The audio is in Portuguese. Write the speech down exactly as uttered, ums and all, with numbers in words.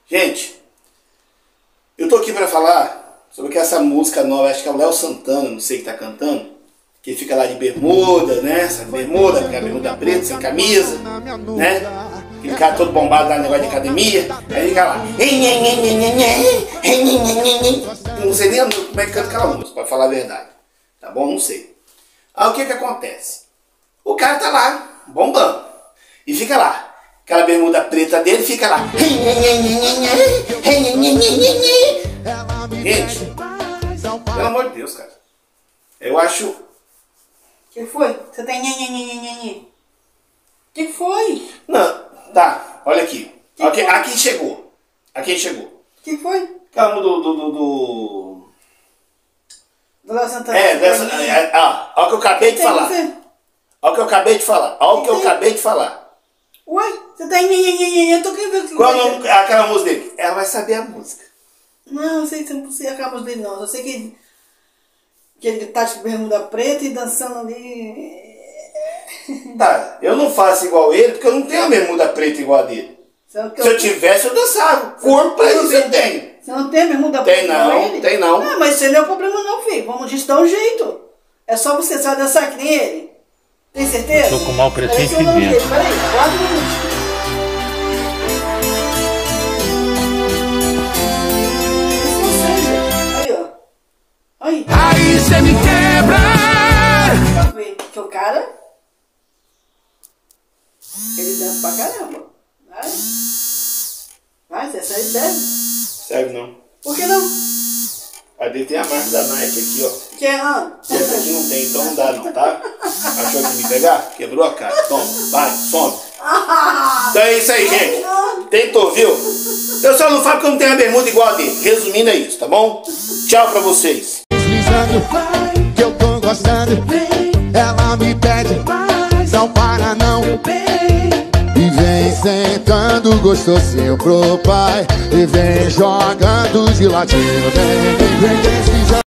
Gente, eu tô aqui pra falar sobre que essa música nova, acho que é o Léo Santana, não sei que tá cantando, que fica lá de bermuda, né? Essa bermuda, porque é a bermuda preta, sem camisa, né? Aquele cara todo bombado lá no negócio de academia, aí fica lá. Não sei nem como é que canta aquela música, pra falar a verdade. Tá bom? Não sei. Aí o que que acontece? O cara tá lá, bombando, e fica lá. Aquela bermuda preta dele fica lá. Gente, pelo amor de Deus, cara. Eu acho... O que foi? Você tá nhenhenhenhenhenhen. O que foi? Não, tá, olha aqui. Aqui, aqui chegou. Aqui chegou. O que foi? Calma do... do, do, do... Do Léo Santana. É, dessa... É, ó, olha o que eu acabei de falar. Olha o que eu acabei de falar. Olha o que eu acabei de falar. Uai, você tá nhenhenhenhenhen. Eu tô querendo ver o que Qual é o nome, aquela música dele? Ela vai saber a música. Não, não sei se não sei a música dele não. Eu sei que, que ele tá de bermuda preta e dançando ali. Tá, eu não faço igual ele, porque eu não tenho a bermuda preta igual a dele. Se eu, eu tivesse, eu dançava. Corpo pra isso eu tenho. Você não tem a bermuda preta igual a ele? Tem não, tem não. Ah, mas isso não é o problema não, filho. Vamos disso dar um jeito. É só você só dançar que nem ele. Tem certeza? Eu tô com mal pretinho aqui dentro. Peraí, quatro minutos. Isso você, gente. Aí, ó. Aí. Aí cê me quebra. Pode ver que o cara... Ele dança pra caramba. Vai. Vai, você sai deve. Serve não. Por que não? A dele tem a marca da Nike aqui, ó. Que é, ah. E essa aqui não tem, então não dá não, tá? Achou que me pegar? Quebrou a cara. Toma, vai, some. Então é isso aí, gente. Tentou, viu? Eu só não falo que eu não tenho a bermuda igual a dele. Resumindo é isso, tá bom? Tchau pra vocês. Deslizando, que eu tô gostando. Ela me pede, não para não. E vem sentando gostosinho pro pai. E vem jogando de ladinho. Vem, vem, vem deslizando.